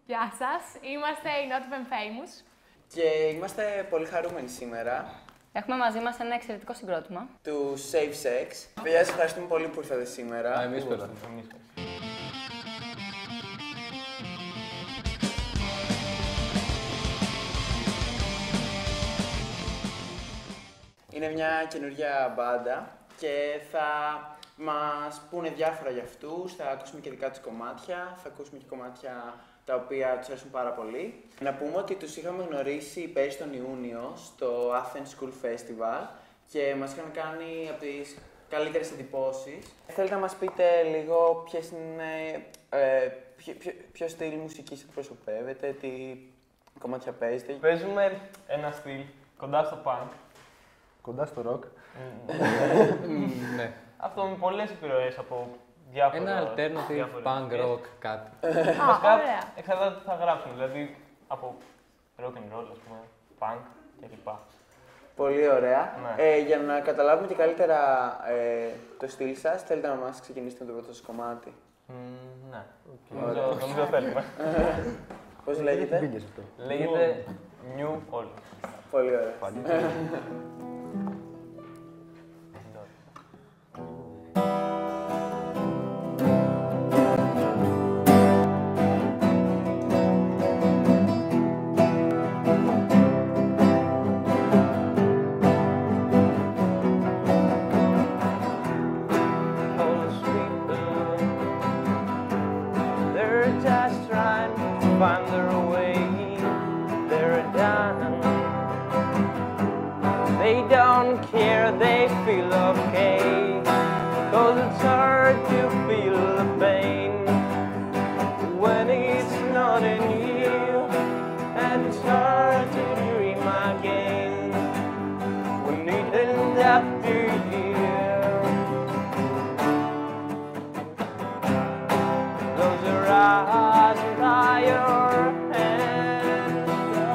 Γεια σας, είμαστε οι Not Even Famous. Και είμαστε πολύ χαρούμενοι σήμερα. Έχουμε μαζί μας ένα εξαιρετικό συγκρότημα. Του Safe Sex. Παιδιά, σας ευχαριστούμε πολύ που ήρθατε σήμερα. Εμείς ευχαριστούμε. Είναι μια καινούργια μπάντα και θα μας πούνε διάφορα για αυτούς, θα ακούσουμε και δικά τους κομμάτια, θα ακούσουμε και κομμάτια τα οποία τους αρέσουν πάρα πολύ. Να πούμε ότι τους είχαμε γνωρίσει πέρυσι τον Ιούνιο στο Athens School Festival και μας είχαν κάνει από τις καλύτερες εντυπώσεις. Θέλετε να μας πείτε λίγο ποιες είναι, ποιο στυλ μουσικής εκπροσωπεύετε, τι κομμάτια παίζετε? Παίζουμε ένα στυλ κοντά στο punk. Κοντά στο rock. Ναι. Αυτό με πολλές επιρροές από διάφορα. Ένα alternative διάφορες punk μουσικές. rock κάτι. Βασικά, ωραία. εξαρτάται τι θα γράψουμε. Δηλαδή από rock and roll, ας πούμε, punk κλπ. Πολύ ωραία. Ναι. Για να καταλάβουμε και καλύτερα το στυλ σας, θέλετε να μας ξεκινήσετε με το πρώτο σας κομμάτι? Ναι. Νομίζω θέλουμε. Πώς λέγεται? Πήγες αυτό. Λέγεται New All. Πολύ ωραία. Find their way, they're done. They don't care, they feel okay. 'Cause it's hard to feel the pain when it's not in you, and it's hard to dream again when it ends up to you. Close your eyes and tie your hands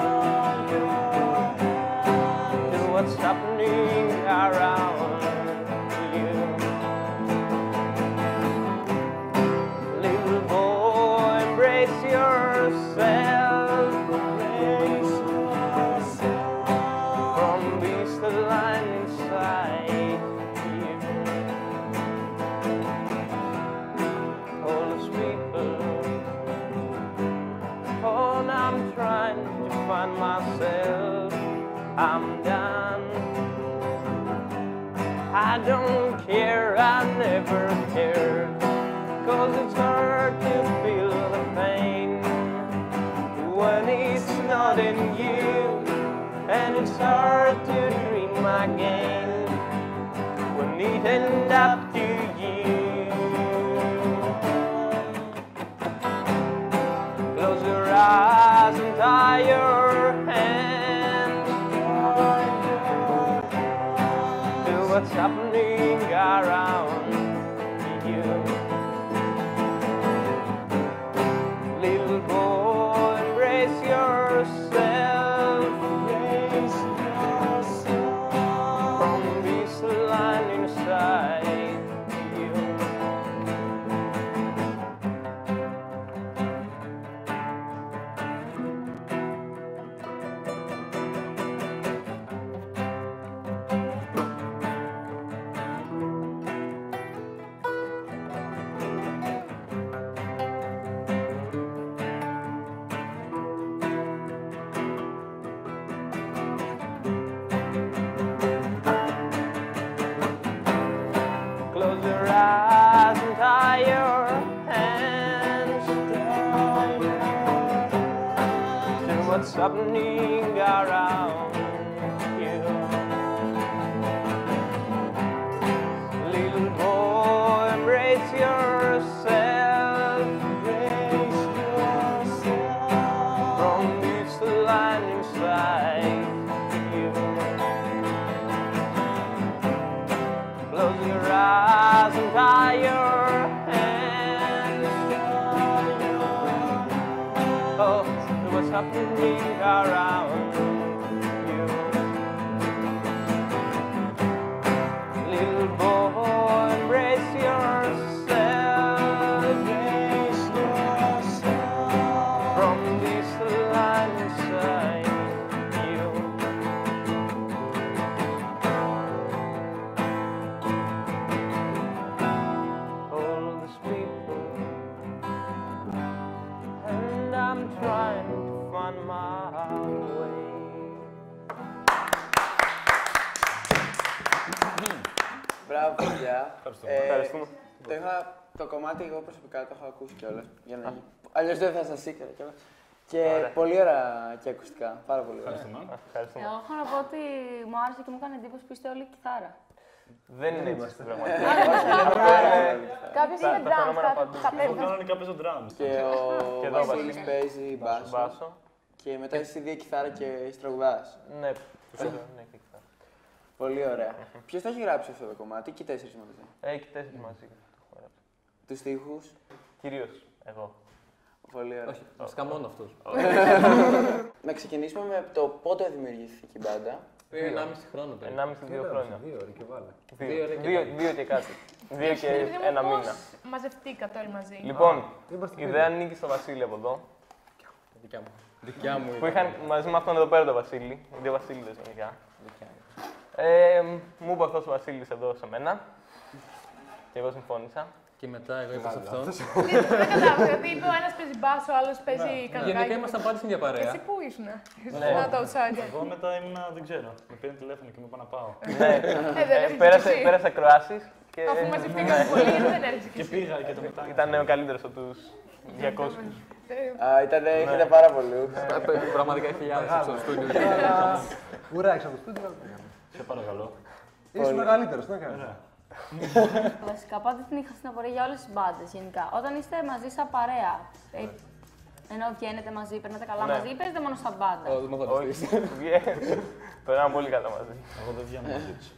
to what's happening around you. Little boy, embrace yourself from this line inside you. All those people, oh, I'm trying to find myself. I'm done. I don't care, I never cared. 'Cause it's hard to feel the pain when it's not in you, and it's hard to dream again when it ends up to you. Close your eyes and tie your hands to what's happening around you. Little boy, embrace yourself from this line inside you. Close your eyes and tie your hands to what's happening around you. Little boy, embrace yourself from this line inside you. Close your eyes and tie your hands. Oh, to what's happening around you. Little boy, embrace yourself from trying to find my way. Μπράβο, παιδιά. Ευχαριστούμε. Το κομμάτι εγώ προσωπικά το έχω ακούσει κιόλας. Αλλιώς δεν θα σας ήξερα κιόλας. Και Ωραία. πολύ ωραία και ακουστικά. Πάρα πολύ ωραία. Ευχαριστούμε. Εγώ έχω να πω ότι μου άρεσε και μου έκανε εντύπωση που είστε όλοι κιθάρα. Δεν είναι έτσι στην πραγματικότητα. Κάποιος είναι τα drums, φαινόμενα παντού. Εγώ κανονικά παίζω drums. Και Και ο εδώ Βασίλης Βασίλης. παίζει μπάσο. Μπάσο. Και μετά εσύ δύο κιθάρα και τραγουδάς. Ναι, ναι, και κιθάρα. Πολύ ωραία. Ποιος θα έχει γράψει αυτό το κομμάτι και οι τέσσερις μαζί. Έχει 4 μαζί. Τους στίχους. Κυρίως εγώ. Πολύ ωραία. Όχι, βασικά μόνο αυτός. Να ξεκινήσουμε με το πότε δημιουργήθηκε η μπάντα. Πριν 1,5 χρόνο περίπου. 1,5-2 χρόνια. 2 ώρες και βάλε. 2 και κάτι. 2 και ένα μήνα. μαζευτήκατε όλοι μαζί. Λοιπόν, Είμαστε η ιδέα ανήκει στο Βασίλη από εδώ. Δικιά μου. Δικιά μου Που είχαν μαζί με αυτόν εδώ πέρα τον Βασίλη. Οι δύο Βασίλειδες γενικά. Μου είπε αυτός ο Βασίλης εδώ σε μένα. Και εγώ συμφώνησα. Και μετά εγώ είπα σε αυτόν. Δεν κατάλαβα, γιατί είπε ο ένας παίζει μπάσο, ο άλλος παίζει κανονικά. Γενικά ήμασταν πάντα στην ίδια Και παρέα. εσύ πού ήσουν, Ναι. να το outsider. Εγώ μετά ήμουνα, δεν ξέρω. Με πήρε τηλέφωνο και μου είπα να πάω. Ναι, Δεν έρχεσαι πέρασε κι εσύ. πέρασε ακροάσεις και Αφού μαζευτήκατε πολύ, γιατί δεν έρχεσαι κι Και εσύ. πήγα και το μετά. ήταν ο καλύτερος από τους 200. Είχατε πάρα πολύ. Πραγματικά χιλιάδες έξω στο στούντιο. Ουρά, έξω από το στούντιο. Σε παρακαλώ. Είσαι μεγαλύτερος, τι να κάνεις. Βασικά, πάντα την είχα στην απορία για όλες τις μπάντες γενικά. Όταν είστε μαζί σαν παρέα, ενώ βγαίνετε μαζί, περνάτε καλά Ναι. μαζί, ή παίζετε μόνο σαν μπάντα. Δεν με Όχι, φανταστείς. περνάμε πολύ καλά μαζί. Εγώ δεν βγαίνω μαζί τους.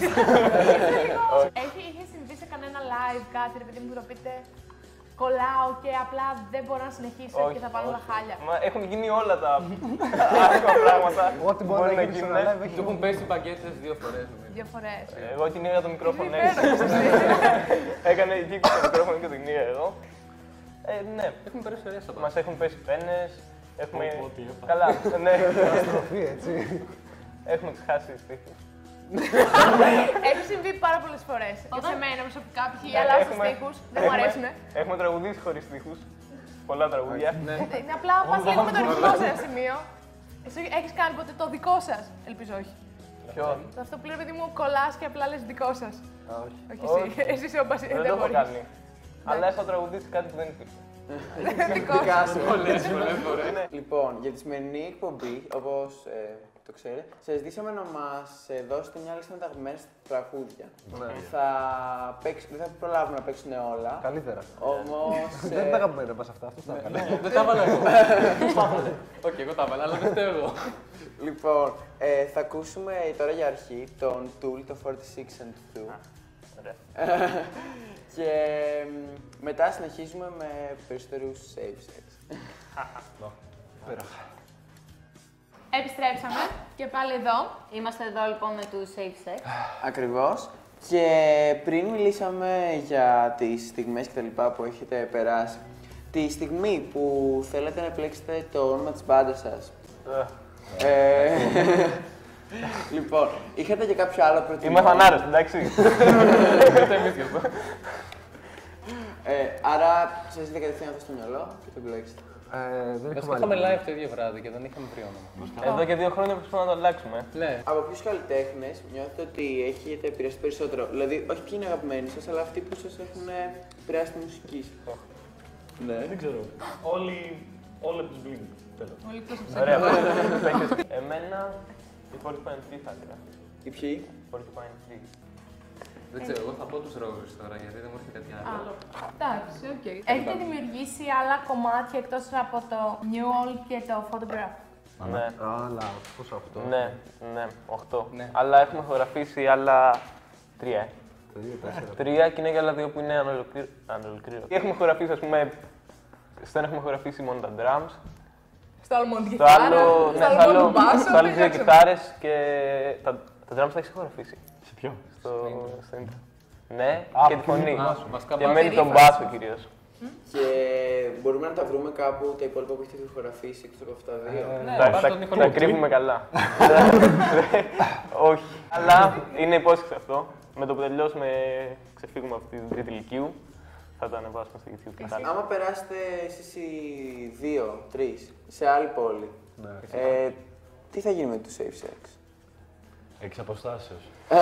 Είχε συμβεί σε κανένα live κάτι, ρε παιδί μου, που το πείτε κολλάω και απλά δεν μπορώ να συνεχίσω και θα πάρω όλα χάλια. Μα έχουν γίνει όλα τα άσχημα πράγματα. Ό,τι μπορεί να γίνει σε ένα live Του έχει έχουν πέσει μπαγκέτες 2 φορές. νομίζω. 2 φορές. Εγώ κυνήγα το μικρόφωνο Είναι έτσι. υπέροχος εσύ. Έκανε εκεί το μικρόφωνο και το κυνήγα εγώ. Ναι, Έχουμε περάσει ωραία στα μας έχουν πέσει πένες. Έχουμε... Ό,τι έπαθα. Καλά, ναι. στροφή, έτσι. Έχουμε ξεχάσει τις τύχες. Έχει συμβεί πάρα πολλές φορές. Και σε μένα προσωπικά, π.χ. οι Ναι, αλλάζεις έχουμε- στίχους, δεν μου αρέσουν. Έχουμε τραγουδήσει χωρίς τείχους. Πολλά τραγούδια. Είναι απλά πας λίγο με το ρυθμό σε ένα σημείο. Εσύ έχεις κάνει ποτέ το δικό σας, ελπίζω όχι. Ποιο? Αυτό που λέει παιδί μου κολλάς και απλά λες δικό σας. Όχι. Όχι εσύ, Όχι. εσύ είσαι ο Μπασίλης, Δεν δεν το έχω μπορείς. κάνει. Αλλά έχω τραγουδήσει κάτι που δεν υπήρχε. Δικό σου. Πολλές φορές. Λοιπόν, για τη σημερινή εκπομπή, όπως το ξέρετε, σας ζητήσαμε να μας δώσετε μια λίστα με τα αγαπημένα σας τραγούδια. Δεν θα προλάβουμε να παίξουν όλα. Καλύτερα. Όμως. Δεν είναι τα αγαπημένα μας αυτά, αυτό τα έκανε. Δεν τα έβαλα εγώ. Όχι, εγώ τα έβαλα, αλλά δεν φταίω εγώ. Λοιπόν, θα ακούσουμε τώρα για αρχή τον Tool, το 46 and 2. Ωραία. Και μετά συνεχίζουμε με περισσότερους safe sex. Επιστρέψαμε και πάλι εδώ. Είμαστε εδώ λοιπόν με του Safe Sex. Ακριβώς. Και πριν μιλήσαμε για τις στιγμές και τα λοιπά που έχετε περάσει, τη στιγμή που θέλετε να επιλέξετε το όνομα της μπάντας σας. Λοιπόν, είχατε και κάποιο άλλο προτιμότερο. Είμαι φανάρος, εντάξει. Άρα σας ήρθε κατευθείαν αυτό στο μυαλό και το επιλέξετε. Δεν Βασικά είχαμε είχαμε άλλη. live το ίδιο βράδυ και δεν είχαμε βρει όνομα. Εδώ και 2 χρόνια προσπαθούμε να το αλλάξουμε. Ναι. Από ποιους καλλιτέχνες νιώθετε ότι έχετε επηρεαστεί περισσότερο? Δηλαδή, όχι ποιοι είναι αγαπημένοι σας, αλλά αυτοί που σας έχουν επηρεάσει τη μουσική σας. Ναι. Δεν ξέρω. Όλοι από τους Blink. Τέλος. Όλοι εκτός από Ωραία. Εμένα η Porcupine Tree θα έλεγα. Οι ποιοι? Porcupine Tree. Δεν ξέρω, εγώ θα πω τους Roses τώρα γιατί δεν μου έρχεται κάτι άλλο. Εντάξει, οκ. Έχετε δημιουργήσει άλλα κομμάτια εκτός από το Newell και το Photograph. Ναι, Αλλά, πόσο αυτό. ναι, ναι, 8. Ναι. Αλλά έχουμε ηχογραφήσει άλλα 3. Το 2-4. 3 και είναι και άλλα 2 που είναι ανολοκλήρωτα. Έχουμε ηχογραφήσει, ας πούμε, στο ένα έχουμε ηχογραφήσει μόνο τα drums. Στο άλλο μόνο τη Το κιθάρα, άλλο, ναι, στο στο άλλο μόνο άλλο, μπάσο. στο άλλο δεν δύο ξέρω. κιθάρες και τα drums τα έχεις ηχογραφήσει. Σε ποιο? Στο intro. Ναι, και τη φωνή. Βασικά Και μένει τον περίφραση. μπάσο κυρίως. Και μπορούμε να τα βρούμε κάπου τα υπόλοιπα που έχετε ηχογραφήσει εκτός από αυτά τα δύο. Ναι, Τα- πάρε τον τα Νικολάκη. κρύβουμε καλά. Όχι. Αλλά είναι υπόσχεση αυτό. Με το που τελειώσουμε, ξεφύγουμε από την τρίτη ηλικίου, θα το ανεβάσουμε στο YouTube. θα χάρη. Άμα περάσετε εσείς οι 2-3 σε άλλη πόλη, τι θα γίνει με το safe sex? Εξ αποστάσεως.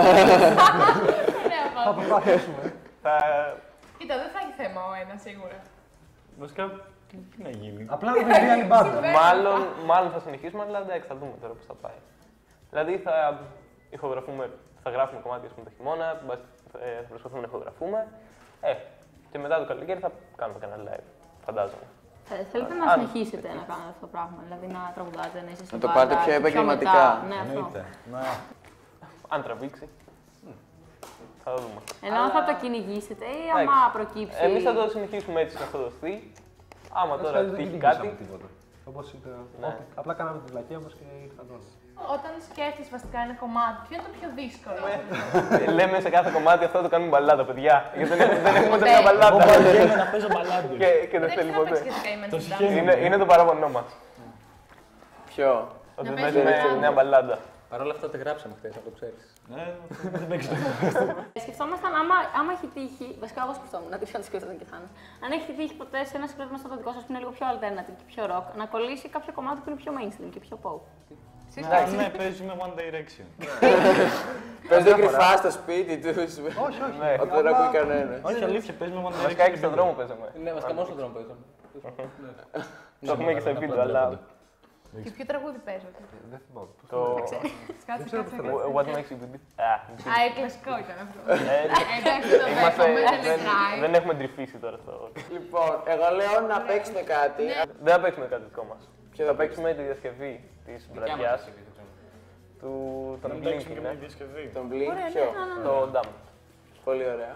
Θα προσπαθήσουμε. Κοίτα, δεν θα έχει θέμα ο ένας σίγουρα. Βασικά, τι να γίνει. Απλά να βρει άλλη μπάντα. Μάλλον θα συνεχίσουμε, αλλά εντάξει, θα δούμε τώρα πώς θα πάει. Δηλαδή θα ηχογραφούμε, θα γράφουμε κομμάτια το χειμώνα, θα προσπαθούμε να ηχογραφούμε. Και μετά το καλοκαίρι θα κάνουμε κανένα live, φαντάζομαι. Θέλετε να συνεχίσετε να κάνετε αυτό το πράγμα, δηλαδή να τραγουδάτε, να είστε στην Να το μπάντα πάρετε πιο και επαγγελματικά. μετά. Ναι, αυτό. Εννοείται. Αν τραβήξει, θα το δούμε. Ενώ θα το κυνηγήσετε ή άμα προκύψει. Εμείς θα το συνεχίσουμε έτσι να δοθεί. Άμα τώρα τύχει κάτι. Όπως είπε, απλά κάναμε τη βλακεία μας και ήρθαν όλα. Όταν σκέφτεσαι βασικά ένα κομμάτι, ποιο είναι το πιο δύσκολο? Λέμε σε κάθε κομμάτι αυτό το κάνουμε μπαλάντα, παιδιά. Γιατί δεν έχουμε ούτε μια μπαλάντα. Εγώ να παίζω μπαλάντες. Και δεν θέλει ποτέ. ποτέ. Είναι το παράπονό μας. Ποιο? Ότι Να παίζουμε παίζουμε μια μπαλάντα. Παρ' όλα αυτά τα γράψαμε χθες, να το ξέρεις. Δεν παίξω. Σκεφτόμασταν άμα έχει τύχει. Βασικά, εγώ σκεφτόμουν, να δείξω αν σκέφτονταν και Θάνος. Αν έχει τύχει ποτέ σε ένα συγκρότημα σαν το δικό σας που είναι λίγο πιο alternative και πιο rock, να κολλήσει κάποιο κομμάτι που είναι πιο mainstream και πιο pop. Ναι, παίζουμε One Direction. Παίζετε κρυφά στο σπίτι τους. Όχι, όχι. Ότι δεν ακούει κανένα. Όχι, αλήθεια, παίζουμε One Direction. Βασικά και στον δρόμο παίζαμε. Ναι, βασικά μόνο στον δρόμο παίζαμε. Το έχουμε και σε βίντεο, αλλά. Και ποιο τραγούδι παίζατε? Δεν θυμάμαι. Το. Κάτσε. What makes you believe. Α, κλασικό ήταν αυτό. Εντάξει, το δέχομαι, δεν μετράει. Δεν έχουμε τρυφήσει τώρα στο. Λοιπόν, εγώ λέω να παίξουμε κάτι. Δεν θα παίξουμε κάτι δικό μας. Θα παίξουμε τη διασκευή της βραδιάς των Να Blink. παίξουμε και με τη διασκευή. Τον Blink, ποιο? Το Dam. Πολύ ωραία.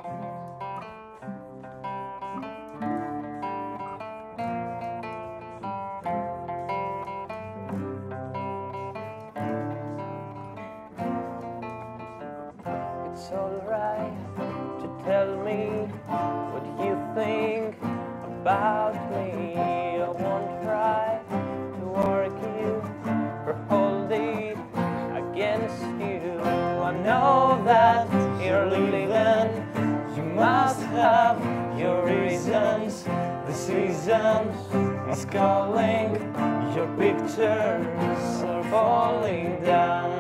It's alright to tell me what you think about me. I won't try to argue or hold it against you. I know that you're leaving. You must have your reasons. The season is calling. Your pictures are falling down.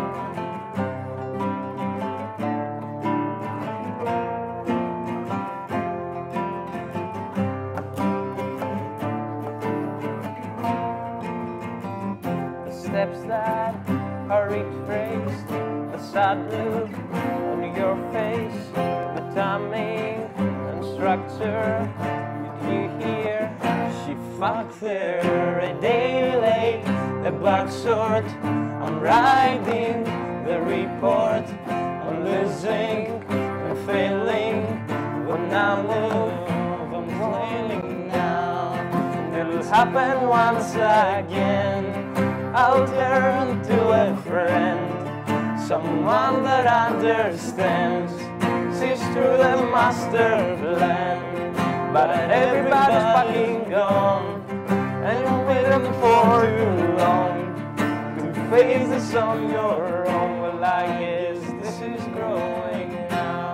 Steps that are retraced, the sad look on your face, the timing and structure. Did you hear? She fucked her a day late, a black sword. I'm writing the report. I'm losing and failing. When I move, I'm flailing now. It'll happen once again. I'll turn to a friend, someone that understands, sees through the master plan. But everybody's fucking gone, and you're waiting for too long to face the sun you're on. Well, I guess this is growing now.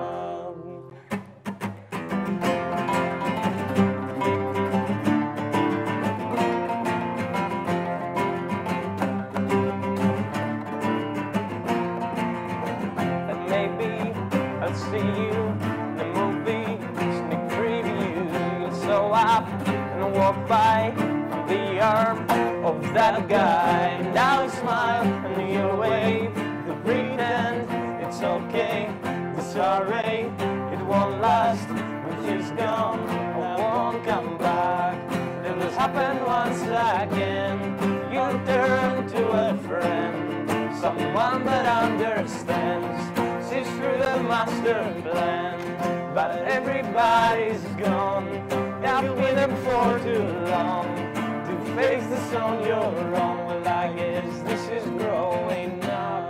See you in a movie, sneak preview. So up and walk by the arm of that guy. Now you smile and you wave, you pretend it's okay. The sorry, it won't last when she's gone. I won't come back. It will happen once again. You turn to a friend, someone that understands. Sees through the master plan, but everybody's gone. I've been them for too long to face the sun you're on. Well, I guess this is growing now.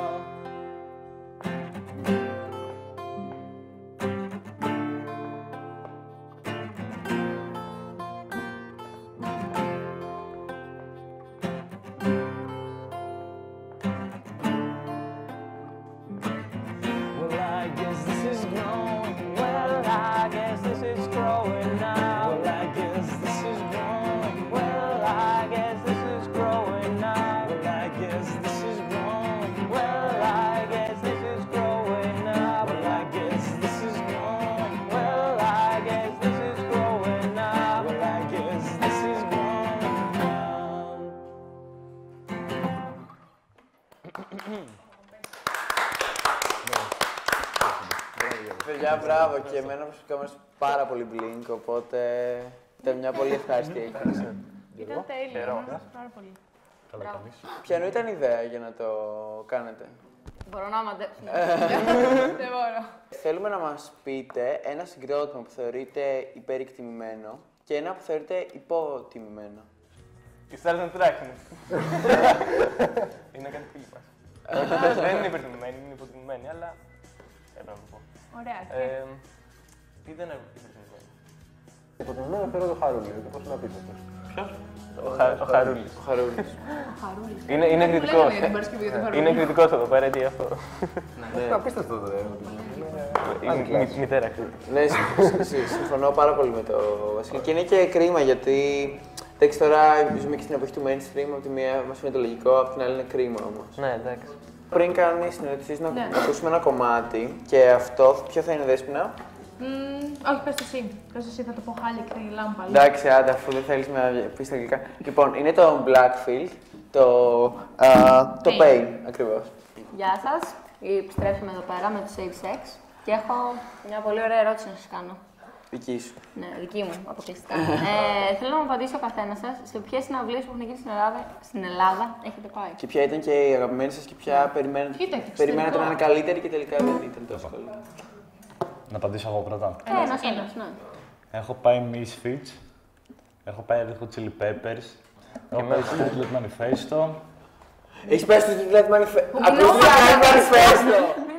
Well, I guess this is growing. Well, I guess this is growing. Παιδιά, μπράβο και εμένα προσωπικά μου αρέσει πάρα πολύ Blink, οπότε ήταν μια πολύ ευχάριστη έκπληξη. Ήταν τέλειο, μου άρεσε πάρα πολύ. Ποιανού ήταν η ιδέα για να το κάνετε? Μπορώ να μαντέψω. Δεν μπορώ. Θέλουμε να μας πείτε ένα συγκρότημα που θεωρείτε υπερεκτιμημένο και ένα που θεωρείτε υποτιμημένο. Η Stars and Dragons. Είναι κάτι φίλοι μας. Δεν είναι υπερτιμημένη, είναι υποτιμημένη, αλλά θέλω να το πω. Ωραία. Τι δεν είναι υπερτιμημένη. Υποτιμημένο θεωρώ το Χαρούλι. Πώς να πείτε αυτό. Ποιος? Ο Χαρούλης. Ο Χαρούλης. Είναι κριτικός. για την Παρασκευή για τον Χαρούλη. Είναι κριτικός εδώ πέρα, τι αυτό. Είναι απίστευτο το Είναι η μητέρα κριτική. Ναι, συμφωνώ πάρα πολύ με το Βασίλη. Και είναι και κρίμα γιατί. Εντάξει, τώρα ζούμε και στην εποχή του mainstream. Από τη μία μας φαίνεται λογικό, από την άλλη είναι κρίμα όμως. Ναι, εντάξει. Πριν κάνεις την ερώτησή να ακούσουμε ένα κομμάτι και αυτό, ποιο θα είναι, Δέσποινα? Όχι, πες το εσύ. Πες το εσύ, θα το πω χάλια και τη λάμπα. Εντάξει, άντε, αφού δεν θέλεις να πεις τα αγγλικά. Λοιπόν, είναι το Blackfield, το Pain, ακριβώς. Γεια σας. Επιστρέψαμε εδώ πέρα με το Save Sex και έχω μια πολύ ωραία ερώτηση να σας κάνω. Δική σου. Ναι, δική μου, αποκλειστικά. Θέλω να μου απαντήσει ο καθένας σας σε ποιες συναυλίες που έχουν γίνει στην Ελλάδα έχετε πάει. Και ποια ήταν και η αγαπημένη σας και ποια περιμένετε να είναι καλύτερη και τελικά δεν ήταν τόσο καλή. Να απαντήσω εγώ πρώτα. Ένας, ναι. Έχω πάει Misfits, έχω πάει Red Hot Chili Peppers, έχω πάει Streetlight Manifesto. Έχεις πάει στο Streetlight Manifesto. Ακούστε το Manifesto.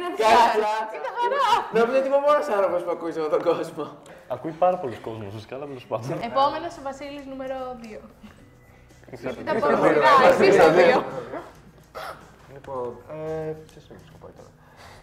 Νομίζω ότι είμαι ο μόνος άνθρωπος που ακούει σε αυτόν τον κόσμο. Ακούει πάρα πολλοί κόσμος, φυσικά, αλλά τέλος πάντων. Επόμενος ο Βασίλης νούμερο 2. Ήταν από σειρά, εσύ το 2. Λοιπόν, ποιες έχω πάει τώρα.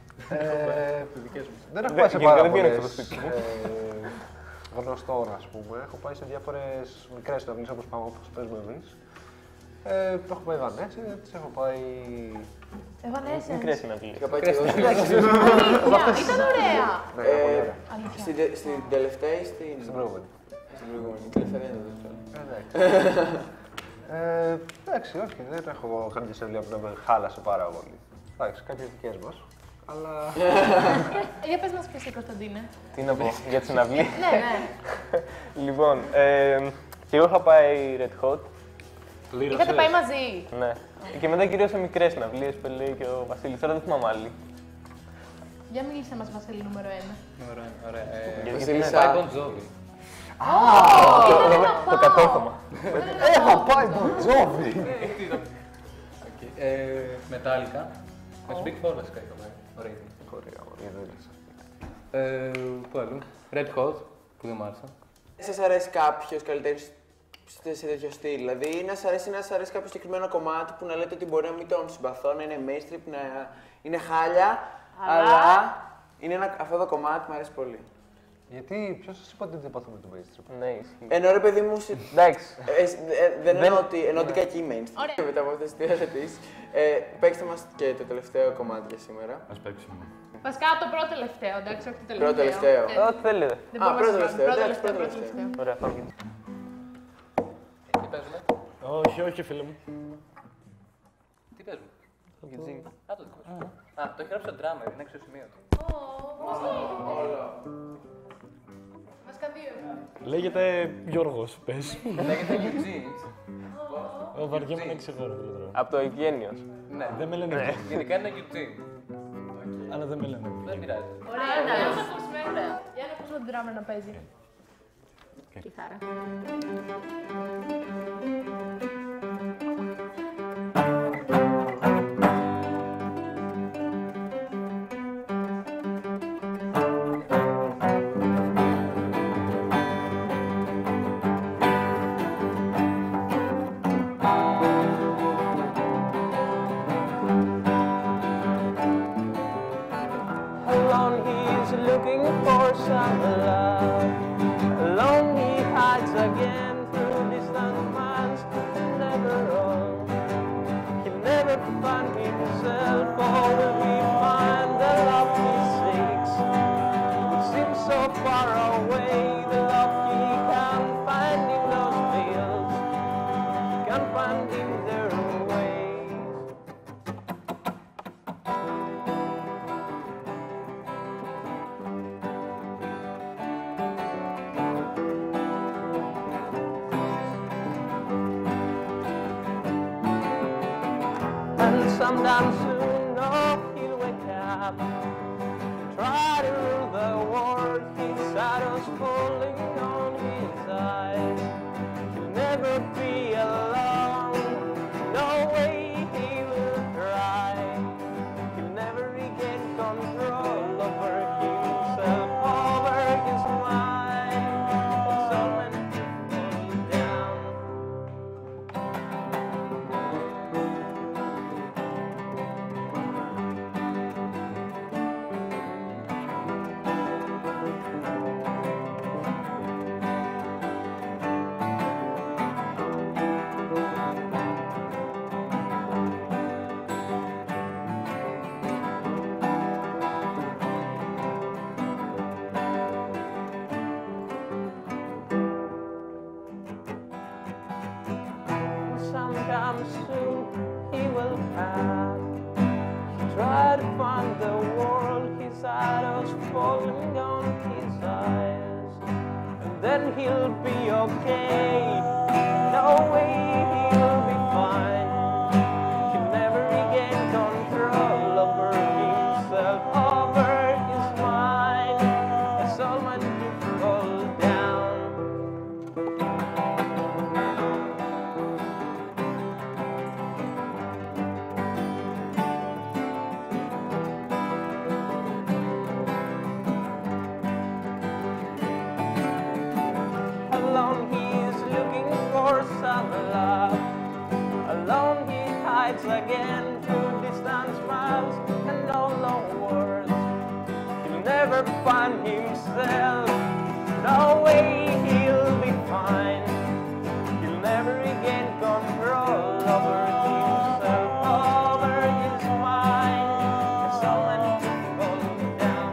Δεν έχω πάει σε πάρα πολλές γνωστόρα, ας πούμε. Έχω πάει σε διάφορες μικρές συναυλίες όπως παίζουμε εμείς. Έχω πάει Evanescence, έχω πάει... Evanescence. Μικρές συναυλίες. Είχα πάει και εγώ. Ήταν ωραία. Ναι, πολύ ωραία. Στην τελευταία ή στην Στην προηγούμενη. προηγούμενη? Την τελευταία δεν ήταν τόσο. Εντάξει, όχι, δεν έχω κάνει τη συναυλία που να με χάλασε πάρα πολύ. Εντάξει, κάποιες δικές μας, αλλά... Για πες μας ποιος, Κωνσταντίνε. Τι να πω, για τη συναυλία. Ναι, ναι. Λοιπόν, και εγώ είχα πάει Red Hot. Είχατε πάει μαζί. Ναι. Και μετά κυρίως σε μικρές συναυλίες που λέει και ο Βασίλης. Τώρα δεν θυμάμαι άλλη. Για μίλησε μας, Βασίλη, νούμερο 1. Ωραία. Γιατί είναι Πάει Bon Jovi. το κατόρθωμα. Έχω πάει Bon Jovi! Metallica. Με Big Four βασικά είχα πάει. Ωραία. Πού αλλού. Red Hot, που δεν μ' άρεσαν. Σας αρέσει κάποιος καλλιτέχνης σε τέτοιο στυλ? Δηλαδή, να σας αρέσει κάποιο συγκεκριμένο κομμάτι που να λέτε ότι μπορεί να μην τον συμπαθώ, να είναι mainstream, να είναι χάλια, αλλά αυτό το κομμάτι μου αρέσει πολύ. Γιατί, ποιος σας είπα ότι δεν πάθαμε το mainstream? Ναι, ισχύει. Ενώ ρε παιδί μου, Εντάξει. δεν εννοώ ότι εννοώ την κακή mainstream. Ωραία. Μετά από αυτές τις ερωτήσεις, παίξτε μας και το τελευταίο κομμάτι για σήμερα. Ας παίξουμε. Βασικά το πρώτο τελευταίο, εντάξει, όχι το τελευταίο. Πρώτο τελευταίο. Ό,τι θέλετε. Δεν μπορούμε πρώτο να τελευταίο, πρώτο εντάξει, τελευταίο, πρώτο πρώτο τελευταίο. τελευταίο. Ωραία, πάμε. Τι παίζουμε. Όχι, φίλε μου. Τι παίζουμε. Eugene. Α, το δικό σου. Α, το έχει γράψει ο drummer, είναι έξω σημείο του. Βασικά δύο. Λέγεται Γιώργος, πες. Λέγεται Eugene. Βαριέμαι να ξεχωρώ, δηλαδή. Από το Ευγένιος. Ναι, Δεν με λένε. γενικά είναι Eugene. Αλλά δεν με λένε. Δεν πειράζει. Ωραία, για να ακούσουμε. Για να ακούσουμε τον drummer να παίζει. Κιθάρα. Alone he's looking for some love. Alone he hides again through distant miles. Never wrong. He'll never find himself, or will he find the love he seeks? It seems so far away, the love he can't find in those fields. He can't find in their ways. sometime soon, oh, he'll wake up. Try to rule the world, his shadows falling on his eyes. He'll never be alone, no way he will try. He'll never regain control over himself, over his mind. It's all when he falls down. Sometime soon he will have try to find the world, his shadows falling on his eyes, and then he'll be okay. No way he'll be fine. He'll never regain control over himself, over his mind. That's all when he falls down. Alone he is looking for some love. Alone he hides again through distant smiles and no long words. He'll never find himself. No way he'll be fine. He'll never regain control over himself, over his mind. It's all when he falls down.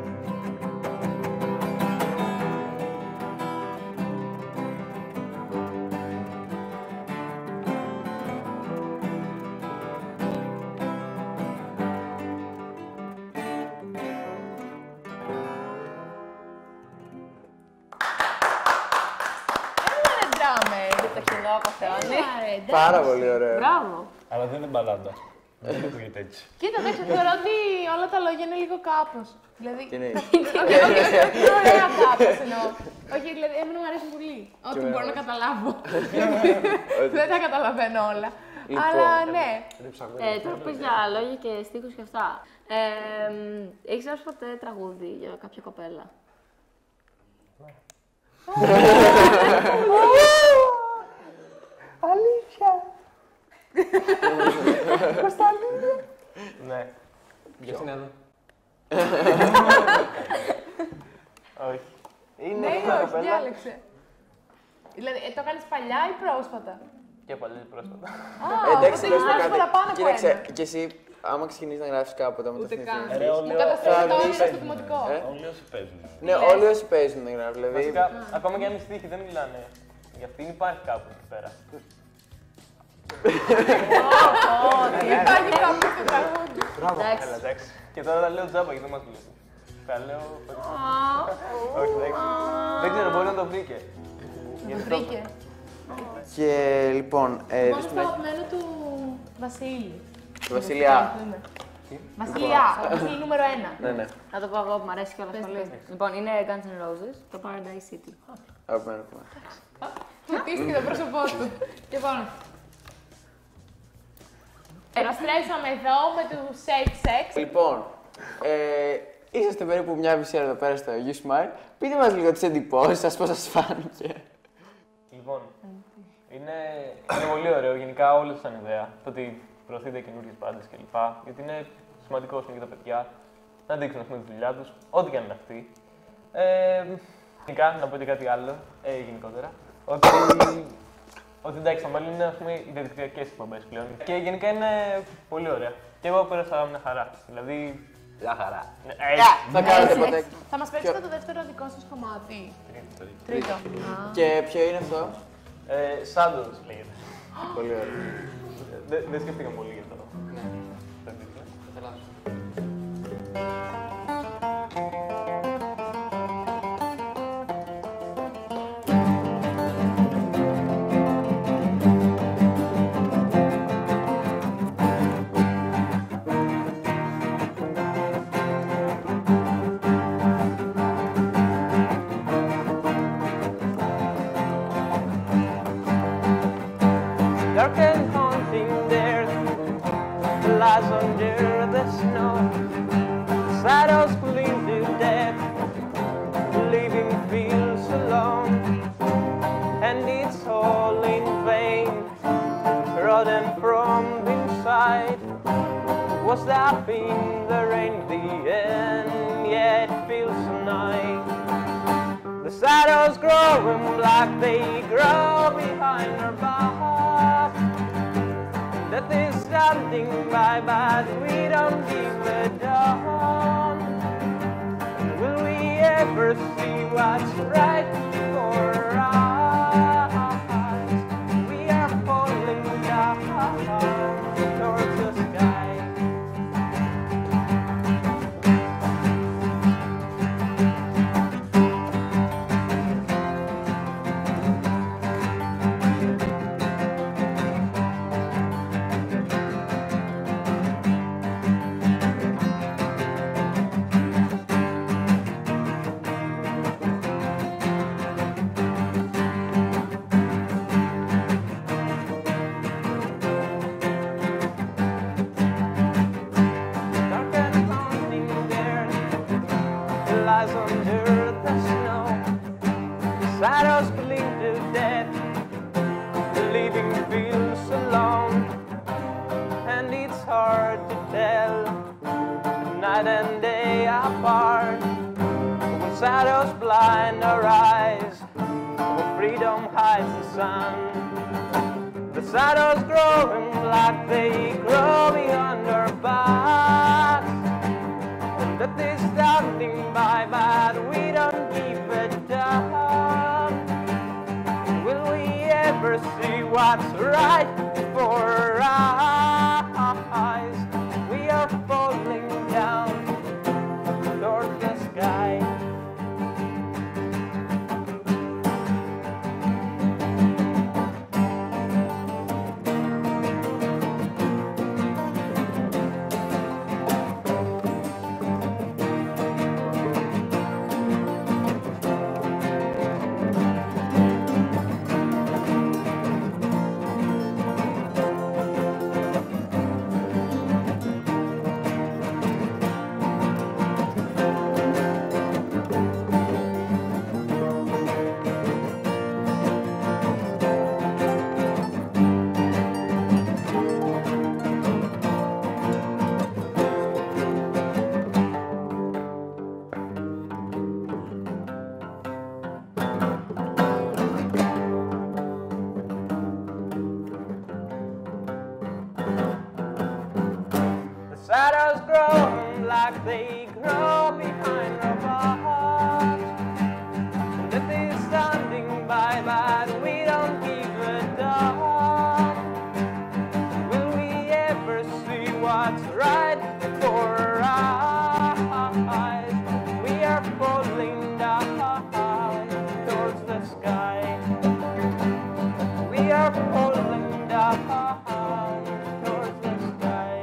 Ένα ντράμερ. Το κοινό αποθεώνει. Πάρα πολύ ωραίο. Μπράβο. Αλλά δεν είναι μπαλάντα. Δεν ακούγεται έτσι. Κοίτα, εντάξει, θεωρώ ότι όλα τα λόγια είναι λίγο κάπως. Δηλαδή, Τι είναι. είναι ωραία κάπως εννοώ. Όχι, δηλαδή, εμένα μου αρέσουν πολύ. Ό,τι μπορώ να καταλάβω. Δεν τα καταλαβαίνω όλα. Αλλά ναι. Τώρα πες για λόγια και στίχους και αυτά. Έχεις γράψει ποτέ τραγούδι για κάποια κοπέλα? Αλήθεια. Ναι. Για αυτήν εδώ. Όχι. Είναι Ναι ή μια όχι, κοπέλα διάλεξε. Δηλαδή, το κάνεις παλιά ή πρόσφατα? και πολύ πρόσφατα. Α, Εντάξει, οπότε να σου πω έχεις κάτι. παραπάνω από Κοίταξε, ένα. κι εσύ, άμα ξεκινήσει να γράφει κάποτε, άμα το Ούτε καν. θυμηθείς. Ρε, όλοι Μου καταστρέφει το θα όνειρο δεις. στο δημοτικό. Όλοι όσοι παίζουν. Ναι, όλοι όσοι παίζουν να γράφουν. Δηλαδή, Βασικά, ακόμα και αν οι στίχοι δεν μιλάνε, για αυτήν υπάρχει κάπου εκεί πέρα. Υπάρχει κάπου στο τραγούδι. Εντάξει. Έλα, εντάξει. Και τώρα τα λέω τζάμπα γιατί δεν μας μιλήσει. Τα λέω. Όχι, εντάξει. Δεν ξέρω, μπορεί να το βρήκε. Γιατί το- Βρήκε. και λοιπόν, Μόνο στην στο αγαπημένο του Βασίλη. του Βασιλιά. Βασιλιά, Βασίλη νούμερο 1. Ναι, ναι, Να το πω εγώ που μου αρέσει κιόλας πολύ. Λοιπόν, είναι Guns N' Roses, το Paradise City. αγαπημένο κομμάτι. Χτίστηκε το πρόσωπό του. Και πάνω. Επιστρέψαμε εδώ με του Safe Sex. Λοιπόν, είσαστε περίπου μια μισή ώρα εδώ πέρα στο You Smile. Πείτε μας λίγο τις εντυπώσεις σας, πώς σας φάνηκε. Λοιπόν, είναι πολύ ωραίο γενικά όλη σαν ιδέα. Το ότι προωθείτε καινούργιες μπάντες κλπ. Γιατί είναι σημαντικό για τα παιδιά να δείξουν ας πούμε, τη δουλειά τους, ό,τι και αν είναι αυτή. Γενικά, να πω και κάτι άλλο, γενικότερα. Ότι εντάξει, το μέλλον είναι ας πούμε, ιδρυτικές εκπομπές πλέον. Και γενικά είναι πολύ ωραία. Και εγώ πέρασα μια χαρά. Δηλαδή. Μια χαρά. Ναι, Θα κάνετε ποτέ. Θα μας παίξετε το δεύτερο δικό σας κομμάτι. Τρίτο. Και ποιο είναι αυτό. Shadows λέγεται. Πολύ ωραίο. Δεν σκέφτηκα πολύ γι' αυτό. and haunting there lies under the snow. Shadows cling to death, leaving fields alone, and it's all in vain, rotten from inside. Was that in the rain, the end, yet feels so night. The shadows growing black, they grow behind our back. Death is standing by, but we don't give a damn. Will we ever see what's right before our eyes? We are falling down towards the sky. Shadows cling to death, leaving fields alone, and it's hard to tell night and day apart. When shadows blind our eyes, when freedom hides the sun, the shadows growing black, they grow beyond our backs. And death is standing by, but we don't give a damn. Will we ever see what's right for our eyes? We are falling down toward the sky. Shadows grow like they grow behind our backs. And death is standing by, but we don't give a damn. Will we ever see what's right for our eyes? We are falling down towards the sky. We are falling down towards the sky.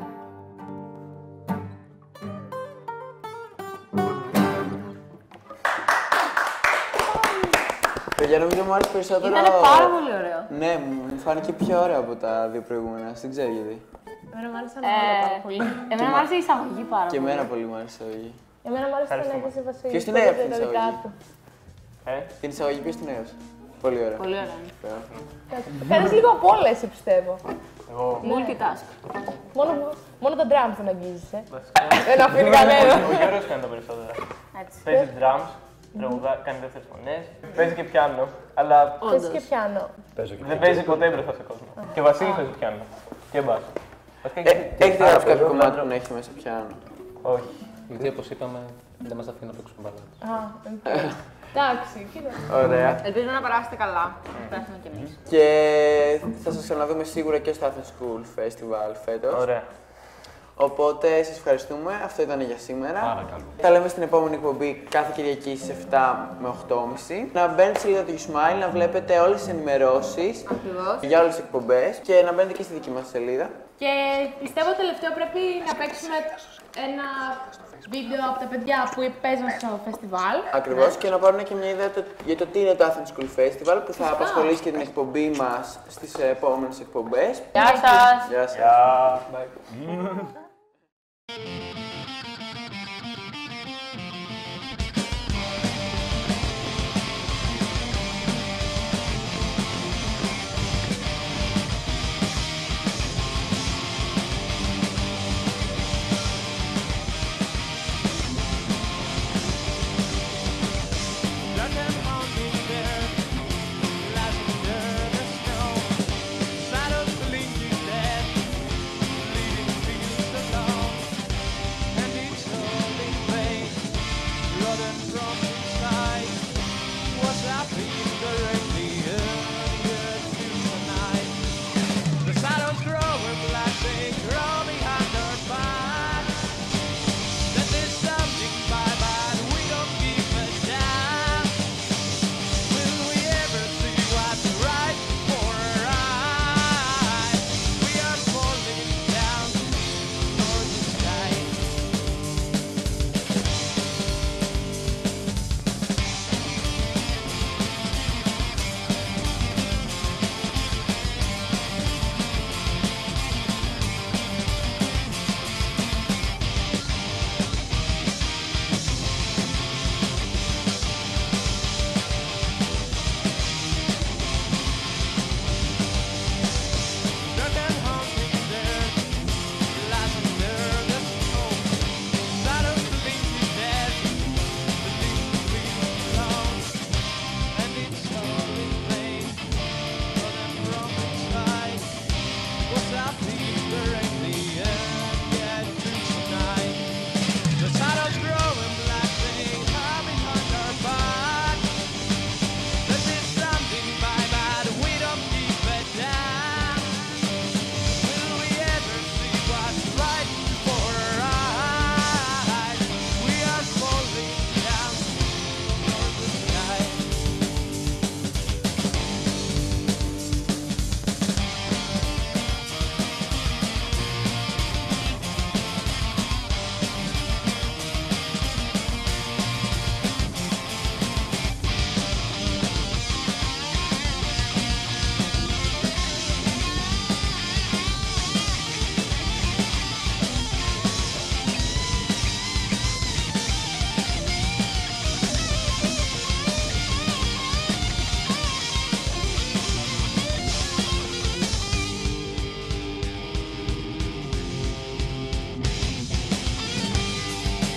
Παιδιά, νομίζω μου άρεσε περισσότερο. Ήτανε πάρα πολύ ωραίο. Ναι, μου φάνηκε πιο ωραίο από τα δύο προηγούμενα. Δεν ξέρω γιατί. Εμένα μου άρεσε πάρα πολύ. Εμένα μου άρεσε η εισαγωγή πάρα Και πολύ. εμένα πολύ μου άρεσε η εισαγωγή. Εμένα μου άρεσε όταν έπαιζε η Βασίλη. Ποιος την έγραψε την εισαγωγή? Την εισαγωγή ποιος την έγραψε? Πολύ ωραία. Πολύ ωραία. Κάνεις λίγο από όλα, εσύ πιστεύω. Multitask. Μόνο τα drums δεν αγγίζεις, Δεν αφήνει κανένα. Ο Γιώργος κάνει τα περισσότερα. Έτσι. Παίζει drums, τραγουδά, κάνει δεύτερες φωνές, παίζει και πιάνο, αλλά Παίζεις και πιάνο. δεν παίζει ποτέ μπροστά σε κόσμο. Και ο Βασίλης παίζει πιάνο. Και μπάσο. Έχετε γράψει κάποιο κομμάτι που να έχει μέσα πιάνο? Όχι. Γιατί όπως είπαμε, δεν μας αφήνει να παίξουμε μπαλάτες. Εντάξει, κοίτα. Ωραία. Ελπίζω να περάσετε καλά. Περάσαμε κι εμείς. Και θα σας ξαναδούμε σίγουρα και στο Athens School Festival φέτος. Ωραία. Οπότε σας ευχαριστούμε. Αυτό ήταν για σήμερα. Παρακαλώ. Τα λέμε στην επόμενη εκπομπή κάθε Κυριακή στις 7 με 8.30. Να μπαίνετε στη σελίδα του YouSmile, να βλέπετε όλες τις ενημερώσεις Ακριβώς. για όλες τις εκπομπές και να μπαίνετε και στη δική μας σελίδα. Και πιστεύω τελευταίο πρέπει να παίξουμε ένα βίντεο από τα παιδιά που παίζουν στο φεστιβάλ. Ακριβώς, και να πάρουν και μια ιδέα για το τι είναι το Athens School Festival που θα απασχολήσει και την εκπομπή μας στις επόμενες εκπομπές. Γεια σας! Γεια σας!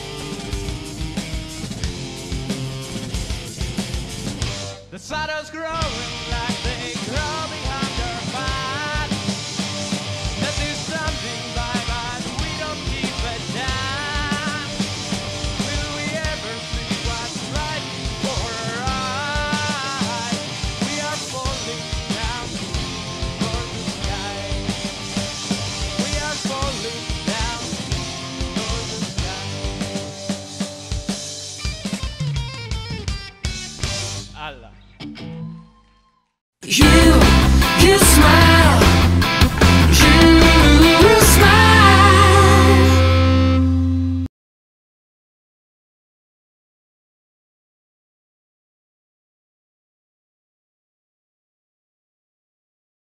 The shadows grow